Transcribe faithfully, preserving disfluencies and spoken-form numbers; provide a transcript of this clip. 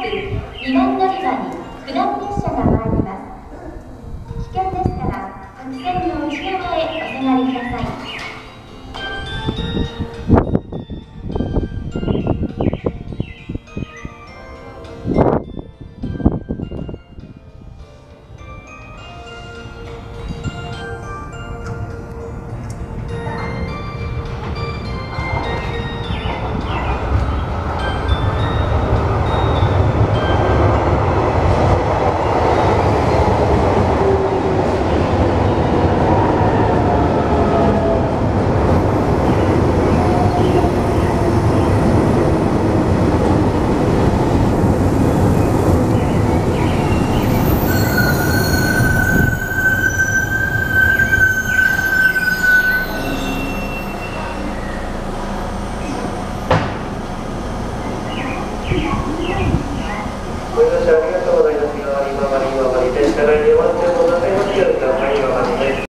にばん乗り場に九段列車が参ります。危険ですから白線の内側へお下がりください。 ご乗車ありがとうございます。